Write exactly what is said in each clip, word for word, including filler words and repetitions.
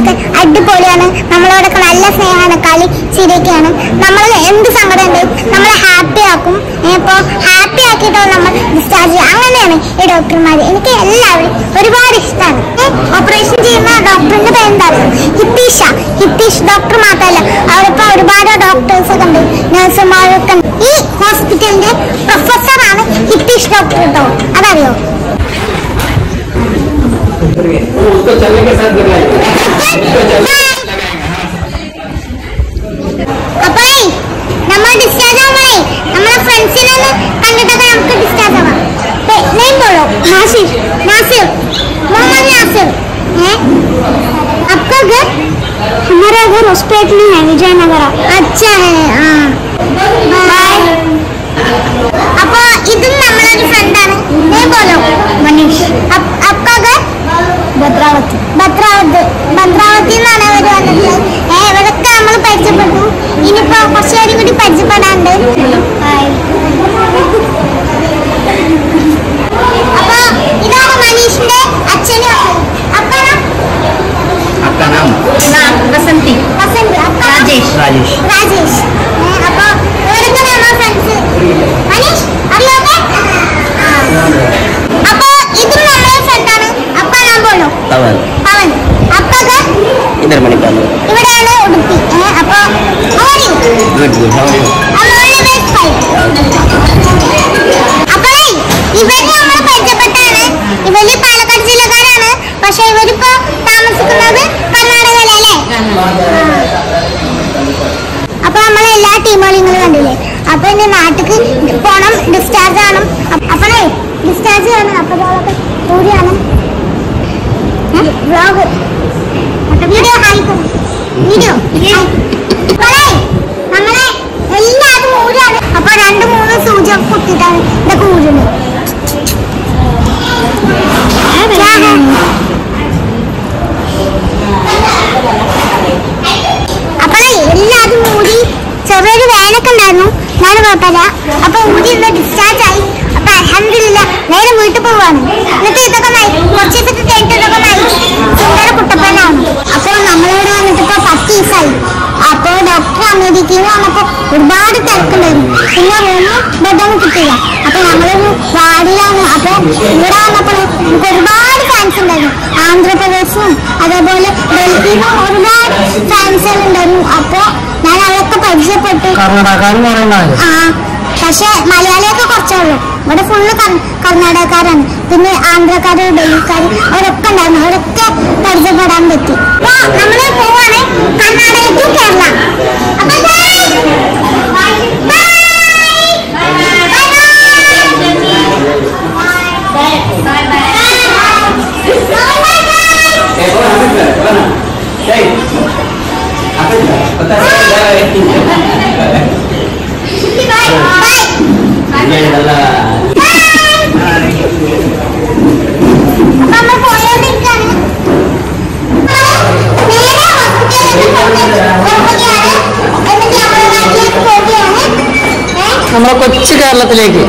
ഒക്കെ അടിപൊളിയാണ്. നമ്മളോടൊക്കെ നല്ല സ്നേഹമാണ്, കളി ചിരിയൊക്കെയാണ്. നമ്മൾ എന്ത് സങ്കടം ഉണ്ട് നമ്മളെ ഹാപ്പി ആക്കും. ഇപ്പോൾ ഹാപ്പി ആക്കിയിട്ടോ നമ്മൾ ഡിസ്ചാർജ് ചെയ്യും. അങ്ങനെയാണ് ഈ ഡോക്ടർമാർ. എനിക്ക് എല്ലാവരും ഒരുപാട് ഇഷ്ടമാണ്. ഓപ്പറേഷൻ ചെയ്യുന്ന ഡോക്ടറിന്റെ പേരെന്താ? ഹിത്തീഷ. ഹിത്തീഷ് ഡോക്ടർ മാത്രമല്ല, അവിടെ ഒരുപാട് ഡോക്ടേഴ്സ് ഒക്കെ ഉണ്ട്, നഴ്സുമാരൊക്കെ ഉണ്ട്. ഈ ഹോസ്പിറ്റലിന്റെ പ്രൊഫസറാണ് ഹിത്തീഷ് ഡോക്ടർ കേട്ടോ. അതറിയോ? അപ്പൊ നമ്മൾ ഡിസ്ചാർജ് ആവായി നമ്മളെ ഫ്രണ്ട്സിനെ കണ്ടിട്ടൊക്കെ നമുക്ക് ഡിസ്ചാർജ് ആവാം. നെയിം बोलो। नासिर। नासिर मोहम्मद नासिर है। आपका घर? हमारा घर हॉस्पिटल में है, विजयनगर। अच्छा है। हाँ बाय। अब इधर हमारा फ्रेंड है, नहीं बोलो। मनीष। अब आपका घर? ഭദ്രാവതി. ഭദ്രാവതി ഭദ്രാവതി എന്നാണ് അവർ വന്നിട്ടുള്ളത്. ഏഹ് ഇവരൊക്കെ നമ്മൾ പരിചയപ്പെട്ടു. ഇനിയിപ്പോ കുറച്ചുപേരും കൂടി പരിചയപ്പെടാണ്ട്. അപ്പൊ ഇതാണ് മനീഷിന്റെ അച്ഛനും അപ്പനും. आपका नाम? नाम बसंती. बसंती। राजेश। राजेश। राजेश। അപ്പൊ ഇവരൊക്കെ നമ്മുടെ ഫ്രണ്ട്സ്. മനീഷ് അറിയാതെ? അപ്പൊ ഇത് നമ്മുടെ ഫ്രണ്ടാണ്. അപ്പ നാം बोलो। पवन। पवन। आपका घर? इधर मणिपाल। ഇവിടെയാണ് ഉടുപ്പി. അപ്പൊ ഓടി. Good good. How are you? അപ്പൊ ഇവര് നമ്മൾ പരിചയപ്പെട്ടാണ്. ഇവര് പാലക്കാട് ജില്ലക്കാരാണ്, പക്ഷെ ഇവരിപ്പോ താമസിക്കുന്നത് കർണാടകയിലല്ലേ. അപ്പൊ നമ്മളെ എല്ലാ ടീമുകളും നിങ്ങൾ കണ്ടില്ലേ. അപ്പൊ എന്റെ നാട്ടിക്ക് പോണം, ഡിസ്ചാർജ് ആണ്. അപ്പഴേ ഡിസ്ചാർജ് ആണ്. അപ്പൊ കൂടിയാണ് വ്ലോഗ് വീഡിയോ കാണിക്കും. വീഡിയോ നമ്മളെ എല്ലാതും ഊരാണ്. അപ്പൊ രണ്ട് മൂന്ന് സൂചി കുത്തിട്ടാണ് ഇതൊക്കെ ഊരുന്നത്. അപ്പഴേ എല്ലാതും ഊരി ചെറിയൊരു വേനൊക്കെ ഉണ്ടായിരുന്നു, എന്നാലും കുഴപ്പമില്ല. അപ്പൊ ഊരി ഇന്ന് ഡിസ്ചാർജ് ആയി. അപ്പൊ അൽഹംദുലില്ലാ നേരെ വീട്ടിൽ പോവാണ്. എന്നിട്ട് ഇതൊക്കെ കുറച്ച് ദിവസമൊക്കെ കഴിഞ്ഞിട്ടൊക്കെ നയിച്ച് സുന്ദര കുട്ടപ്പനാണ്. അപ്പോൾ നമ്മളിവിടെ വന്നിട്ട് ഇപ്പൊ പത്ത് ദിവസമായി. അപ്പോൾ ഡോക്ടർ അമേരിക്കയിൽ വന്നപ്പോ ഒരുപാട് തിരക്കുണ്ടായിരുന്നു. പിന്നെ റൂമും ബെഡൊന്നും കിട്ടില്ല. അപ്പൊ നമ്മളൊരു വാർഡിലാണ്. അപ്പൊ ഇവിടെ വന്നപ്പോൾ നമുക്ക് ഒരുപാട് ഫാൻസ് ഉണ്ടായിരുന്നു. ആന്ധ്രാപ്രദേശും അതേപോലെ ഡൽഹിയിലും ഒരുപാട് ഫാൻസുകൾ ഉണ്ടായിരുന്നു. അപ്പൊ ഞാൻ അവരൊക്കെ പരിചയപ്പെട്ടു. ആ പക്ഷെ മലയാളിയൊക്കെ കുറച്ചേ ഉള്ളൂ. ഇവിടെ ഫുള്ള് കർണാടകക്കാരാണ്. പിന്നെ ആന്ധ്രക്കാര്, ഡൽഹിക്കാര് അവരൊക്കെ ഉണ്ടായിരുന്നു. അവരൊക്കെ പരിചയപ്പെടാൻ പറ്റി. അപ്പൊ നമ്മള് പോവാണ് കർണാടക ടു കേരള. നമ്മളെ കൊച്ചു കേരളത്തിലേക്ക്.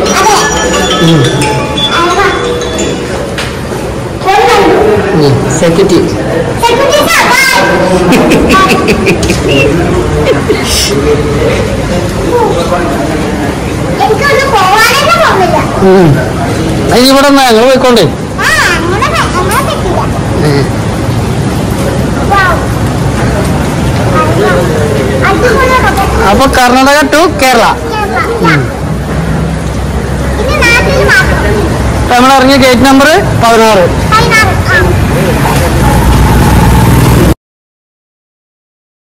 സെക്യൂരിറ്റി ഇവിടെ ഞങ്ങൾ പോയിക്കോണ്ടേ. അപ്പൊ കർണാടക ടു കേരള. നമ്മൾ ഇറങ്ങിയ ഗേറ്റ് നമ്പർ പതിനാറ്.